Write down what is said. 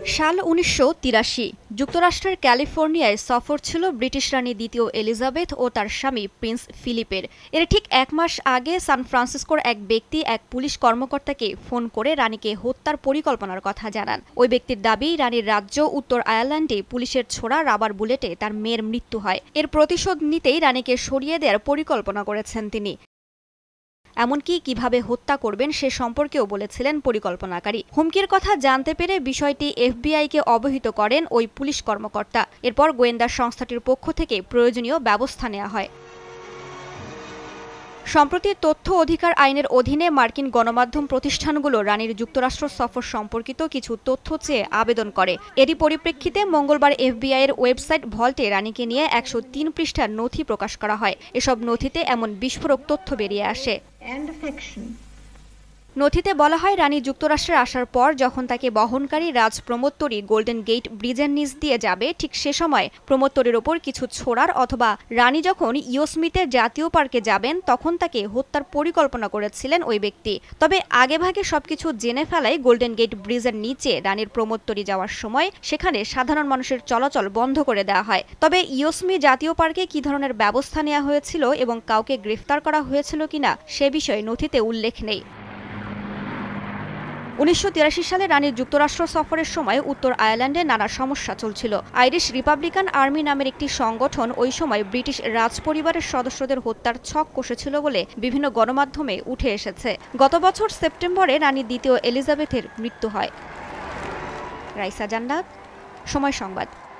সাল ১৯৮৩ যুক্তরাষ্ট্রের ক্যালিফোর্নিয়ায় সফর ছিল ব্রিটিশ রানী দ্বিতীয় এলিজাবেথ ও তার স্বামী প্রিন্স ফিলিপের। এর ঠিক এক মাস আগে সান ফ্রান্সিসকোর এক ব্যক্তি এক পুলিশ কর্মকর্তাকে ফোন করে রানীকে হত্যার পরিকল্পনার কথা জানান। ওই ব্যক্তির দাবি, রানীর রাজ্য উত্তর আয়ারল্যান্ডে পুলিশের ছোড়া রাবার বুলেটে তার মেয়ের মৃত্যু হয়। এর প্রতিশোধ নিতেই রানীকে সরিয়ে দেওয়ার পরিকল্পনা করেছেন তিনি। এমনকি কিভাবে হত্যা করবেন সে সম্পর্কেও বলেছিলেন পরিকল্পনাকারী। হুমকির কথা জানতে পেরে বিষয়টি এফবিআইকে অবহিত করেন ওই পুলিশ কর্মকর্তা। এরপর গোয়েন্দা সংস্থাটির পক্ষ থেকে প্রয়োজনীয় ব্যবস্থা নেওয়া হয়। সম্প্রতি তথ্য অধিকার আইনের অধীনে মার্কিন গণমাধ্যম প্রতিষ্ঠানগুলো রানীর যুক্তরাষ্ট্র সফর সম্পর্কিত কিছু তথ্য চেয়ে আবেদন করে। এরই পরিপ্রেক্ষিতে মঙ্গলবার এফবিআইয়ের ওয়েবসাইট ভল্টে রানীকে নিয়ে ১০৩ পৃষ্ঠার নথি প্রকাশ করা হয়। এসব নথিতে এমন বিস্ফোরক তথ্য বেরিয়ে আসে। নথিতে বলা হয়, রানী যুক্তরাষ্ট্রে আসার পর যখন তাকে বহনকারী রাজ প্রমোত্তরী গোল্ডেন গেট ব্রিজের নিচ দিয়ে যাবে, ঠিক সে সময় প্রমোত্তরীর ওপর কিছু ছোড়ার অথবা রানী যখন ইয়োসমিতের জাতীয় পার্কে যাবেন তখন তাকে হত্যার পরিকল্পনা করেছিলেন ওই ব্যক্তি। তবে আগেভাগে সবকিছু জেনে ফেলায় গোল্ডেন গেট ব্রিজের নিচে রানীর প্রমোত্তরী যাওয়ার সময় সেখানে সাধারণ মানুষের চলাচল বন্ধ করে দেওয়া হয়। তবে ইয়োসমি জাতীয় পার্কে কী ধরনের ব্যবস্থা নেওয়া হয়েছিল এবং কাউকে গ্রেফতার করা হয়েছিল কিনা সে বিষয়ে নথিতে উল্লেখ নেই। ১৯৮৩ সালে রানীর যুক্তরাষ্ট্র সফরের সময় উত্তর আয়ারল্যান্ডে নানা সমস্যা চলছিল। আইরিশ রিপাবলিকান আর্মি নামের একটি সংগঠন ওই সময় ব্রিটিশ রাজপরিবারের সদস্যদের হত্যার ছক কষেছিল বলে বিভিন্ন গণমাধ্যমে উঠে এসেছে। গত বছর সেপ্টেম্বরে রানী দ্বিতীয় এলিজাবেথের মৃত্যু হয়। রাইসা জান্নাত, সময় সংবাদ।